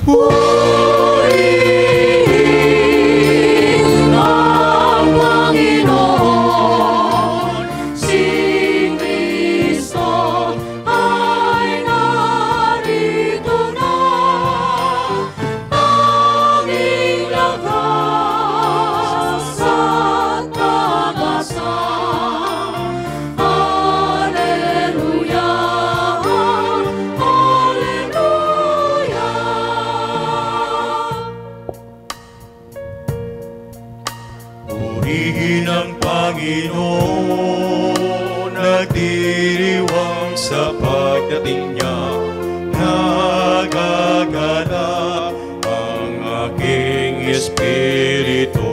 Purihin ang Panginoon, si Kristo ay narito na, aming lakas at pag-asa. Alleluia, Alleluia. Purihin ang Panginoon, nagdiriwang sa pagdating niya. Nagagalak ang aking espiritu.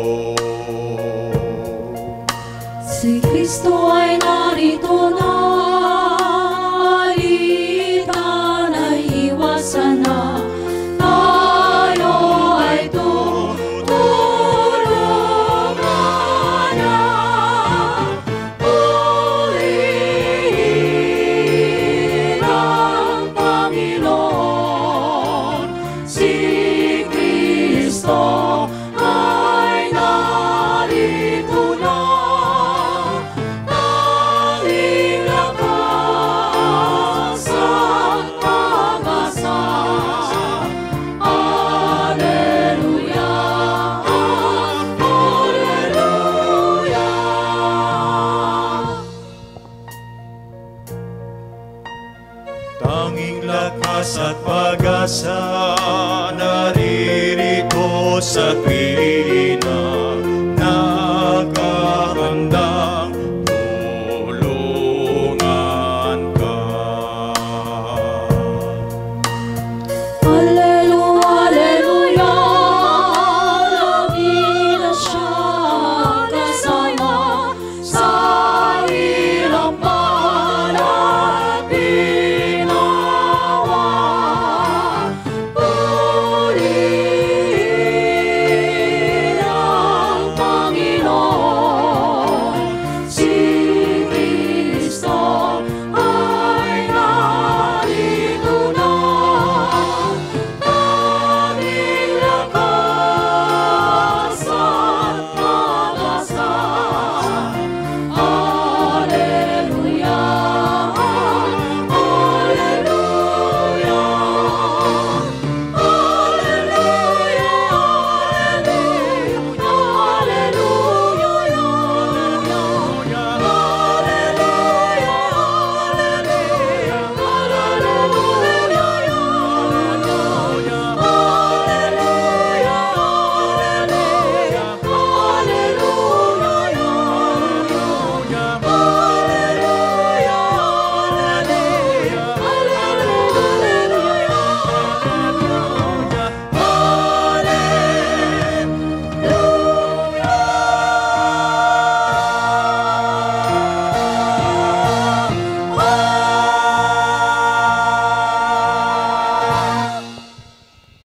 Si Kristo ay narito na, alitan ay iwasan na, tayo ay tutulungan na. Purihin ang Panginoon, si Kristo ay narito na, aming lakas at pag-asa. Alleluia, Alleluia. Tanging lakas at pag-asa naririto sa tuwina.